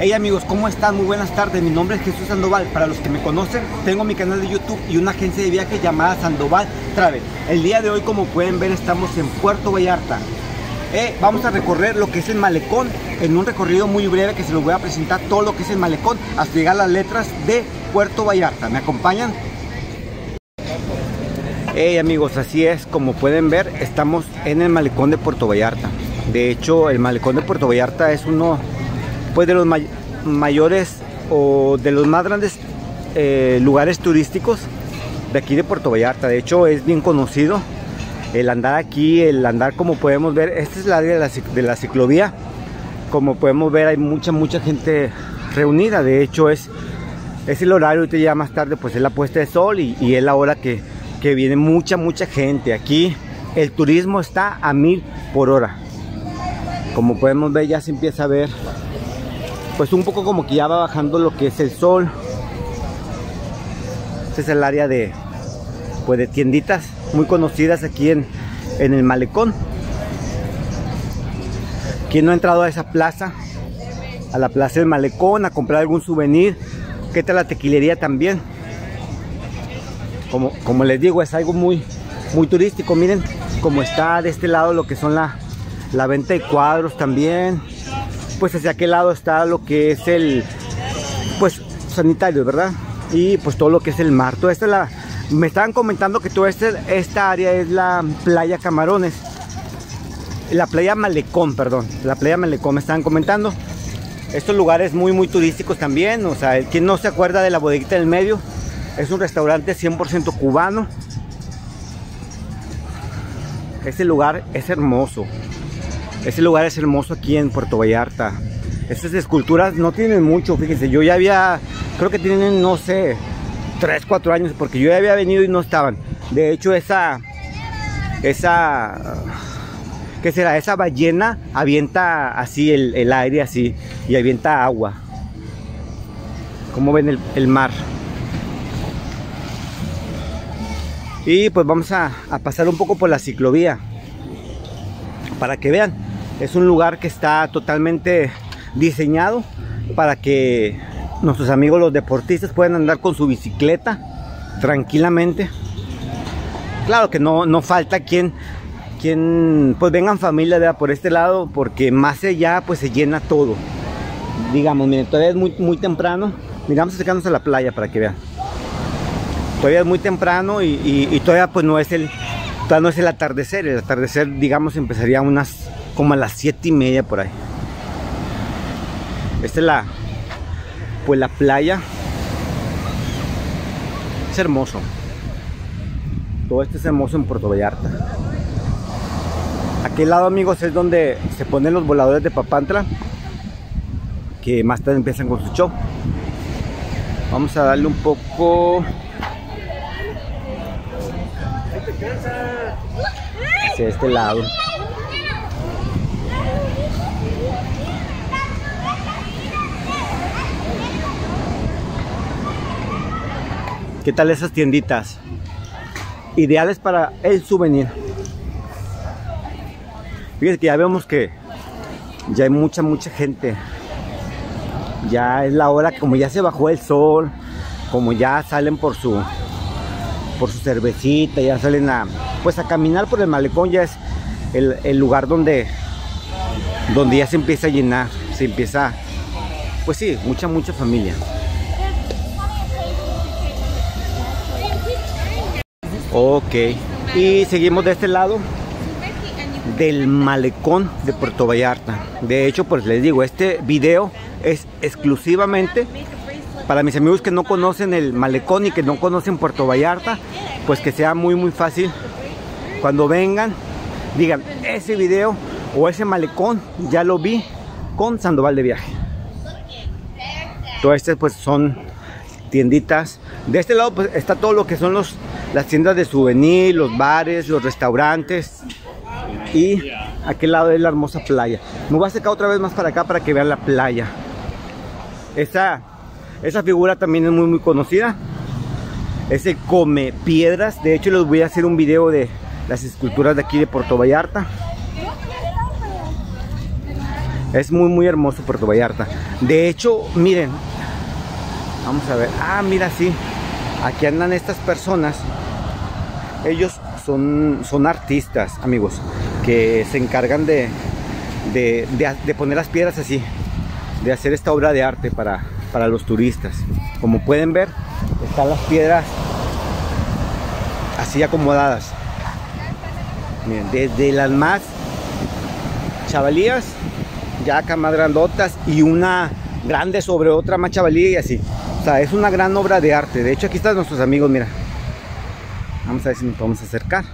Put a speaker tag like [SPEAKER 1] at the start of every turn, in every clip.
[SPEAKER 1] Hey amigos, ¿cómo están? Muy buenas tardes, mi nombre es Jesús Sandoval. Para los que me conocen, tengo mi canal de YouTube y una agencia de viajes llamada Sandoval Travel. El día de hoy, como pueden ver, estamos en Puerto Vallarta. Vamos a recorrer lo que es el malecón en un recorrido muy breve que se los voy a presentar todo lo que es el malecón hasta llegar a las letras de Puerto Vallarta. ¿Me acompañan? Hey amigos, así es, como pueden ver, estamos en el malecón de Puerto Vallarta. De hecho, el malecón de Puerto Vallarta es uno pues de los mayores o de los más grandes lugares turísticos de aquí de Puerto Vallarta. De hecho, es bien conocido el andar aquí, como podemos ver. Esta es la área de la ciclovía. Como podemos ver, hay mucha gente reunida. De hecho, es el horario. Ahorita ya más tarde pues es la puesta de sol y es la hora que viene mucha gente. Aquí el turismo está a 1000 por hora. Como podemos ver, ya se empieza a ver pues un poco como que ya va bajando lo que es el sol. Este es el área de tienditas muy conocidas aquí en el malecón. ¿Quién no ha entrado a esa plaza? A la plaza del malecón a comprar algún souvenir. ¿Qué tal la tequilería también? Como les digo, es algo muy turístico. Miren cómo está de este lado lo que son la venta de cuadros también. Pues hacia aquel lado está lo que es el sanitario, ¿verdad? Y pues todo lo que es el mar. Toda esta me estaban comentando que toda esta área es la playa Camarones, la playa Malecón, perdón, la playa Malecón me estaban comentando. Estos lugares muy turísticos también. O sea, quien no se acuerda de la bodeguita del medio, es un restaurante 100% cubano. Este lugar es hermoso. Este lugar es hermoso aquí en Puerto Vallarta. Estas esculturas no tienen mucho, fíjense. Yo ya creo que tienen, no sé, 3, 4 años, porque yo ya había venido y no estaban. De hecho, ¿qué será? Esa ballena avienta así el aire, así, y avienta agua. Como ven el mar. Y pues vamos a pasar un poco por la ciclovía para que vean. Es un lugar que está totalmente diseñado para que nuestros amigos los deportistas puedan andar con su bicicleta tranquilamente. Claro que no falta quien pues vengan familia, ¿verdad? Por este lado, porque más allá pues se llena todo. Digamos, miren, todavía es muy temprano. Miramos acercándonos a la playa para que vean. Todavía es muy temprano y todavía pues no es el atardecer. El atardecer, digamos, empezaría como a las 7:30 por ahí. Esta es la playa. Es hermoso. Todo esto es hermoso en Puerto Vallarta. Aquel lado, amigos, es donde se ponen los voladores de Papantla, que más tarde empiezan con su show. Vamos a darle un poco hacia este lado. ¿Qué tal esas tienditas? Ideales para el souvenir. Fíjense que ya vemos que ya hay mucha gente. Ya es la hora, como ya se bajó el sol, como ya salen por su cervecita, ya salen a caminar por el malecón. Ya es el lugar donde ya se empieza a llenar, se empieza, pues sí, mucha familia. Ok, y seguimos de este lado del malecón de Puerto Vallarta. De hecho, pues les digo, este video es exclusivamente para mis amigos que no conocen el malecón y que no conocen Puerto Vallarta, pues que sea muy fácil. Cuando vengan, digan, ese video o ese malecón ya lo vi con Sandoval de Viaje. Todo este pues son tienditas. De este lado pues está todo lo que son las tiendas de souvenir, los bares, los restaurantes. Y aquel lado es la hermosa playa. Me voy a acercar otra vez más para acá para que vean la playa. Esa figura también es muy conocida. Ese come piedras. De hecho, les voy a hacer un video de las esculturas de aquí de Puerto Vallarta. Es muy hermoso Puerto Vallarta. De hecho, miren, vamos a ver. Ah, mira, sí. Aquí andan estas personas. Ellos son artistas, amigos, que se encargan de poner las piedras así, de hacer esta obra de arte para los turistas. Como pueden ver, están las piedras así acomodadas. Miren, desde las más chavalías, ya acá más grandotas, y una grande sobre otra más chavalía y así. O sea, es una gran obra de arte. De hecho, aquí están nuestros amigos, mira. Vamos a ver si nos podemos acercar.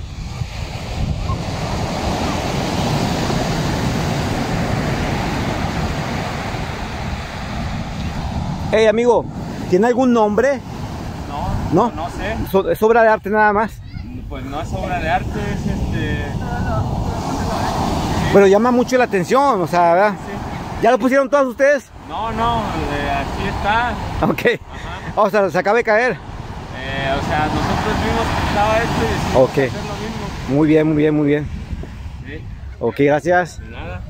[SPEAKER 1] Hey, amigo, ¿tiene algún nombre?
[SPEAKER 2] No sé.
[SPEAKER 1] ¿Es obra de arte nada más?
[SPEAKER 2] Pues no es obra de arte, es
[SPEAKER 1] Pero llama mucho la atención, o sea, ¿verdad?
[SPEAKER 2] Sí.
[SPEAKER 1] ¿Ya lo pusieron todos ustedes?
[SPEAKER 2] No, aquí está.
[SPEAKER 1] Ok. O sea, se acaba de caer.
[SPEAKER 2] O sea, nosotros vimos que estaba esto y decidimos hacer lo mismo.
[SPEAKER 1] Muy bien.
[SPEAKER 2] Sí.
[SPEAKER 1] Ok, gracias.
[SPEAKER 2] De nada.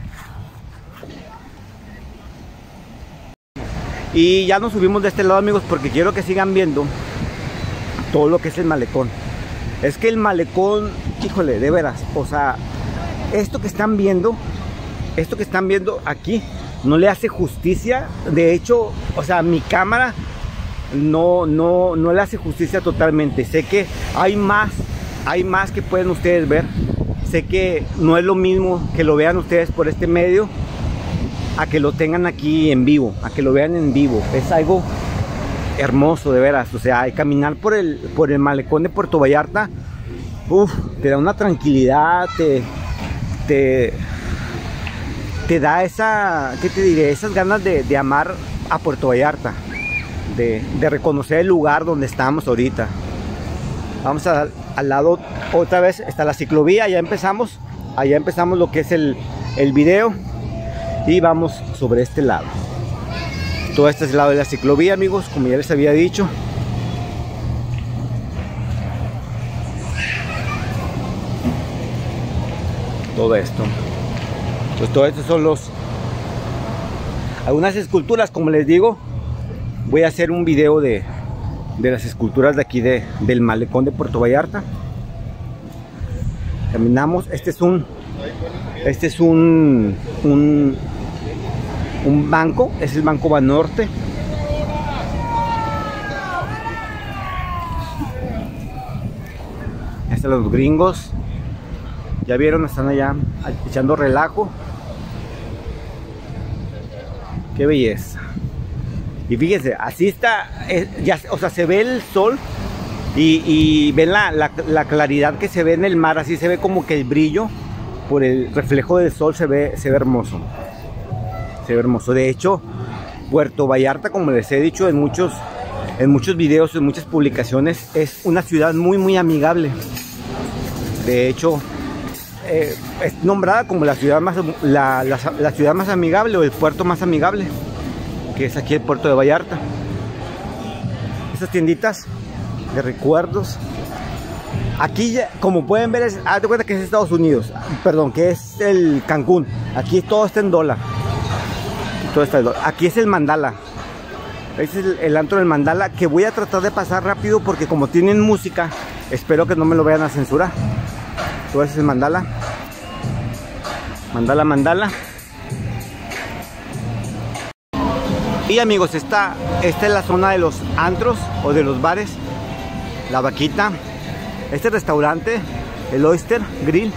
[SPEAKER 1] Y ya nos subimos de este lado, amigos, porque quiero que sigan viendo todo lo que es el malecón. Es que el malecón, híjole, de veras, o sea, esto que están viendo aquí no le hace justicia. De hecho, o sea, mi cámara no le hace justicia totalmente. Sé que hay más que pueden ustedes ver. Sé que no es lo mismo que lo vean ustedes por este medio a que lo tengan aquí en vivo, a que lo vean en vivo. Es algo hermoso, de veras. O sea, caminar por el malecón de Puerto Vallarta, te da una tranquilidad, te da esa, ¿qué te diré? Esas ganas de amar a Puerto Vallarta, de reconocer el lugar donde estamos ahorita. Vamos al lado, otra vez está la ciclovía. Allá empezamos lo que es el video, y vamos sobre este lado. Todo este es el lado de la ciclovía, amigos, como ya les había dicho. Todo esto, pues todo esto son algunas esculturas, como les digo. Voy a hacer un video de las esculturas de aquí del malecón de Puerto Vallarta. Caminamos. Este es un banco, es el Banco Banorte. Están los gringos. Ya vieron, están allá echando relajo. Qué belleza. Y fíjense, así está, ya, o sea, se ve el sol y ven la claridad que se ve en el mar. Así se ve como que el brillo por el reflejo del sol se ve hermoso. Se ve hermoso. De hecho, Puerto Vallarta, como les he dicho en muchos videos, en muchas publicaciones, es una ciudad muy amigable. De hecho, es nombrada como la ciudad más amigable, o el puerto más amigable, que es aquí el puerto de Vallarta. Esas tienditas de recuerdos. Aquí, como pueden ver, haz de cuenta que es Estados Unidos, perdón, que es el Cancún. Aquí todo está en dólar. Aquí es el Mandala. Este es el antro del Mandala, que voy a tratar de pasar rápido porque como tienen música, espero que no me lo vayan a censurar. Todo ese es el Mandala. Mandala. Y amigos, esta es la zona de los antros o de los bares. La Vaquita. Este restaurante, el Oyster Grill.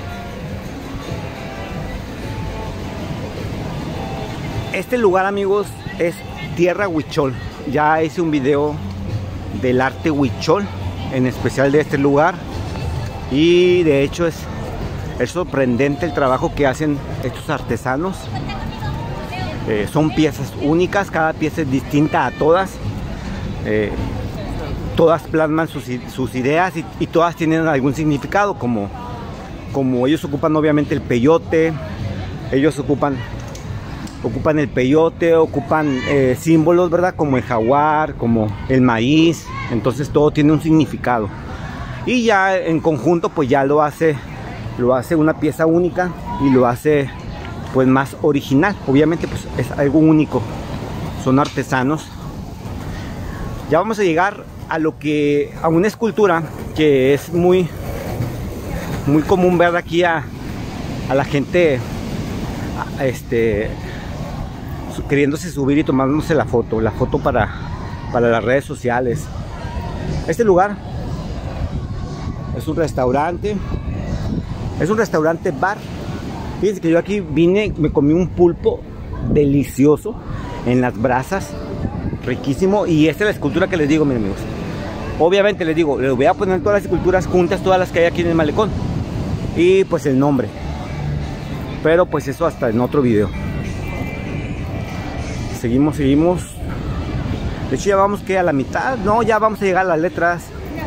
[SPEAKER 1] Este lugar, amigos, es tierra huichol. Ya hice un video del arte huichol, en especial de este lugar. Y de hecho es sorprendente el trabajo que hacen estos artesanos. Son piezas únicas, cada pieza es distinta a todas. Todas plasman sus ideas y todas tienen algún significado, como ellos ocupan obviamente el peyote. Ellos ocupan el peyote, ocupan símbolos, ¿verdad? Como el jaguar, como el maíz. Entonces todo tiene un significado. Y ya en conjunto pues ya lo hace una pieza única y lo hace pues más original. Obviamente pues es algo único, son artesanos. Ya vamos a llegar a una escultura que es muy común ver aquí a la gente queriéndose subir y tomándose la foto para las redes sociales. Este lugar es un restaurante bar. Fíjense que yo aquí vine, me comí un pulpo delicioso en las brasas, riquísimo. Y esta es la escultura que les digo, miren amigos. Obviamente les digo, les voy a poner todas las esculturas juntas, todas las que hay aquí en el malecón, y pues el nombre, pero pues eso hasta en otro video. Seguimos. De hecho ya vamos que a la mitad, no, ya vamos a llegar a las letras.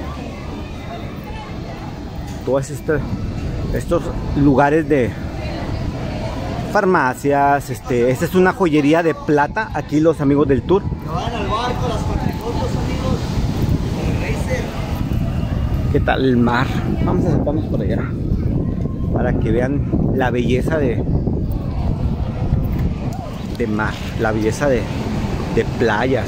[SPEAKER 1] Todos estos lugares de farmacias, esta es una joyería de plata. Aquí los amigos del tour. ¿Qué tal el mar? Vamos a sentarnos por allá para que vean la belleza de mar, la belleza de playas.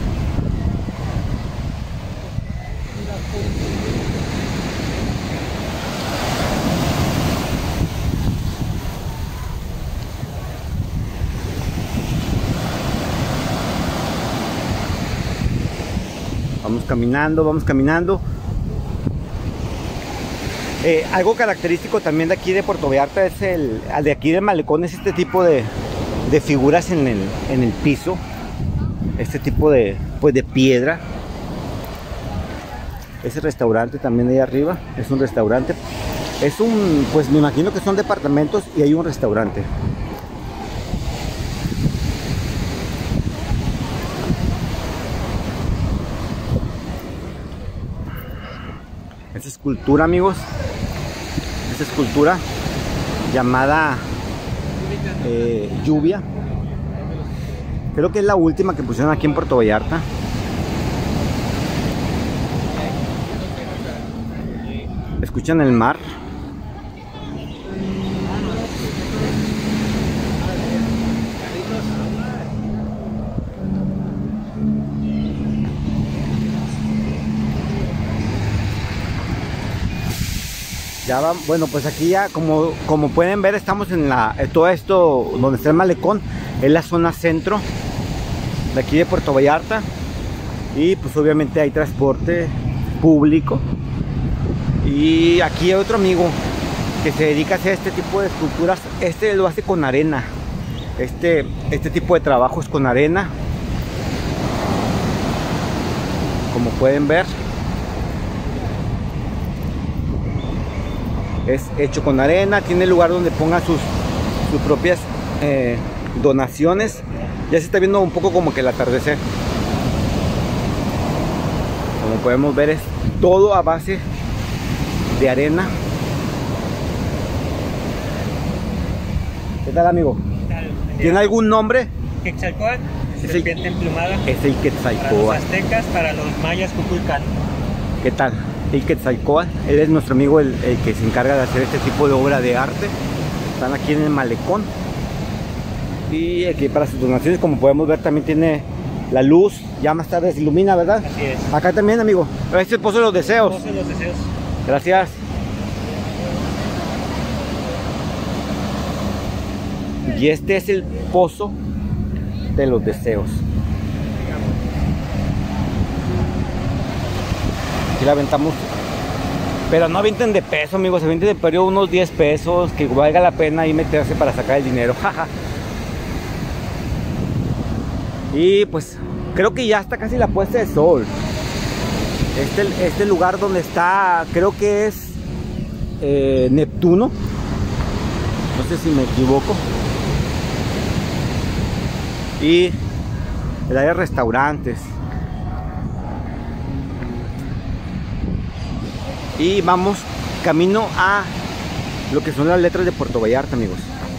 [SPEAKER 1] Vamos caminando. Algo característico también de aquí de Puerto Vallarta es de aquí del malecón, es este tipo de figuras en el piso, este tipo de piedra. Ese restaurante también de ahí arriba es un restaurante, pues me imagino que son departamentos y hay un restaurante. Esta escultura, amigos, esta escultura llamada Lluvia, creo que es la última que pusieron aquí en Puerto Vallarta. ¿Escuchan el mar? Ya va, bueno, pues aquí ya como pueden ver estamos en todo esto donde está el malecón, es la zona centro de aquí de Puerto Vallarta, y pues obviamente hay transporte público. Y aquí hay otro amigo que se dedica a hacer este tipo de esculturas. Lo hace con arena, este tipo de trabajo es con arena, como pueden ver. Es hecho con arena, tiene lugar donde ponga sus propias donaciones. Ya se está viendo un poco como que el atardecer. Como podemos ver, es todo a base de arena. ¿Qué tal, amigo?
[SPEAKER 3] ¿Qué tal?
[SPEAKER 1] ¿Tiene algún nombre?
[SPEAKER 3] Quetzalcóatl, serpiente emplumada.
[SPEAKER 1] Es el Quetzalcóatl.
[SPEAKER 3] Para los aztecas, para los mayas, Cuculcán.
[SPEAKER 1] ¿Qué tal? El Quetzalcóatl, él es nuestro amigo, el que se encarga de hacer este tipo de obra de arte. Están aquí en el malecón. Y aquí para sus donaciones, como podemos ver, también tiene la luz. Ya más tarde se ilumina, ¿verdad?
[SPEAKER 3] Así es.
[SPEAKER 1] Acá también, amigo. Este es el Pozo de los Deseos.
[SPEAKER 3] Pozo de los Deseos.
[SPEAKER 1] Gracias. Y este es el Pozo de los Deseos. Aquí la aventamos, pero no avienten de peso, amigos, avienten de periodo unos 10 pesos, que valga la pena ahí meterse para sacar el dinero. Y pues creo que ya está casi la puesta de sol. Este lugar donde está, creo que es Neptuno, no sé si me equivoco. Y el área de restaurantes. Y vamos camino a lo que son las letras de Puerto Vallarta, amigos.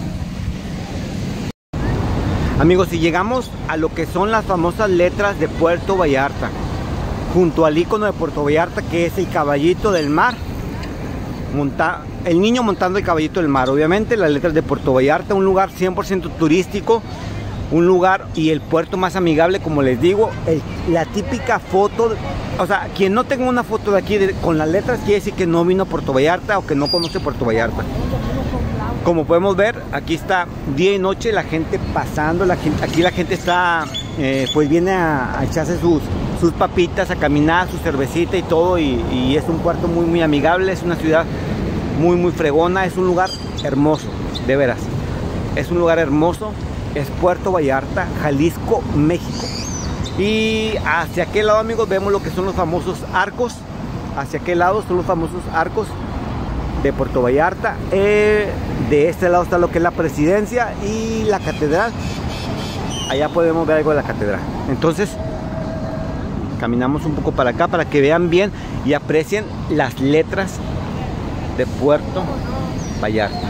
[SPEAKER 1] Amigos, si llegamos a lo que son las famosas letras de Puerto Vallarta, junto al icono de Puerto Vallarta, que es el caballito del mar, el niño montando el caballito del mar. Obviamente las letras de Puerto Vallarta, un lugar 100% turístico, un lugar y el puerto más amigable, como les digo. La típica foto, o sea, quien no tenga una foto de aquí con las letras quiere decir que no vino a Puerto Vallarta o que no conoce Puerto Vallarta. Como podemos ver, aquí está día y noche la gente pasando, aquí la gente está, pues viene a echarse sus papitas, a caminar, su cervecita y todo, y es un puerto muy muy amigable, es una ciudad muy muy fregona, es un lugar hermoso, de veras, es un lugar hermoso, es Puerto Vallarta, Jalisco, México. Y hacia aquel lado, amigos, vemos lo que son los famosos arcos, hacia aquel lado son los famosos arcos de Puerto Vallarta. De este lado está lo que es la presidencia y la catedral. Allá podemos ver algo de la catedral. Entonces caminamos un poco para acá para que vean bien y aprecien las letras de Puerto Vallarta.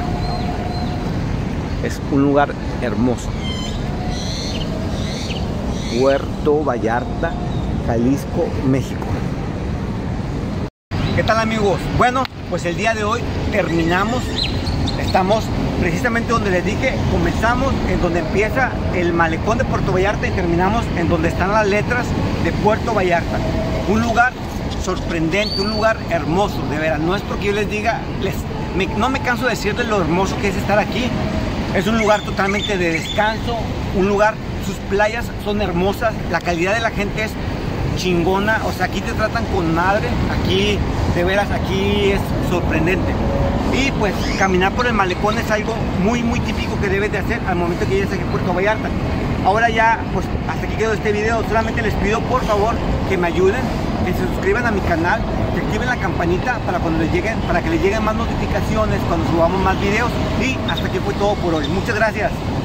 [SPEAKER 1] Es un lugar hermoso. Puerto Vallarta, Jalisco, México. ¿Qué tal, amigos? Bueno, pues el día de hoy terminamos. Estamos precisamente donde les dije, comenzamos en donde empieza el malecón de Puerto Vallarta y terminamos en donde están las letras de Puerto Vallarta. Un lugar sorprendente, un lugar hermoso, de veras. No es porque yo les diga, no me canso de decirles lo hermoso que es estar aquí. Es un lugar totalmente de descanso, un lugar, sus playas son hermosas, la calidad de la gente es chingona, o sea, aquí te tratan con madre, aquí, de veras, aquí es sorprendente. Y pues caminar por el malecón es algo muy muy típico que debes de hacer al momento que llegues aquí a Puerto Vallarta. Ahora ya, pues hasta aquí quedó este video. Solamente les pido por favor que me ayuden, que se suscriban a mi canal, que activen la campanita para cuando les lleguen, para que les lleguen más notificaciones cuando subamos más videos. Y hasta aquí fue todo por hoy. Muchas gracias.